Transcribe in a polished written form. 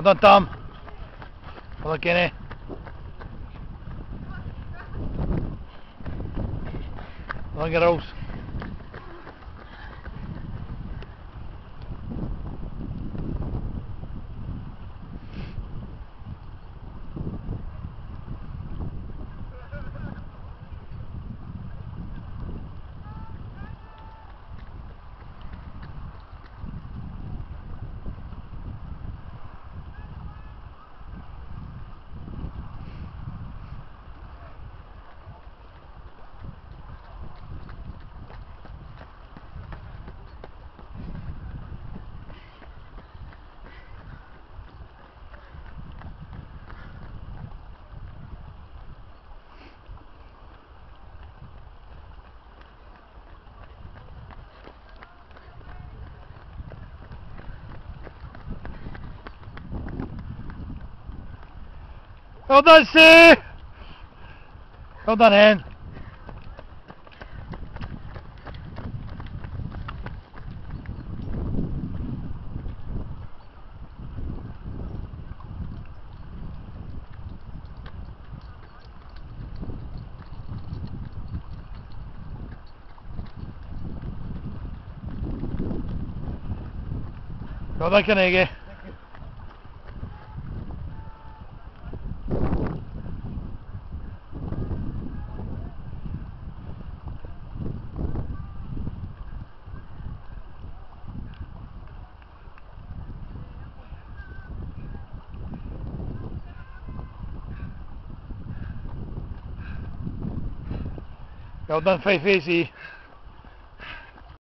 Well done, Tom. Well done, Kenny. Well done, girls. Well done, Steve! Well done, Anne. Well done, Carnegie. Well done, Faith Easy.